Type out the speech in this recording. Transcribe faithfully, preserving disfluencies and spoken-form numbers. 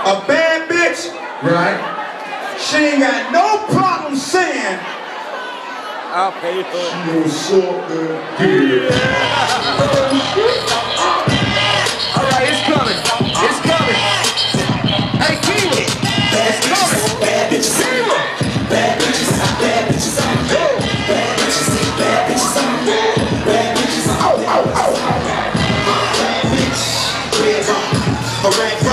A bad bitch, Right. she ain't got no problem saying, I'll pay for it. She was something good. Alright, it's coming. It's coming. Hey, Keela. It's coming. bad bitches, Keela. bad bitches, bad bitches, bad bitches, bad bitches, bad bitches, oh, oh, oh. Bad bitch, red rum, a red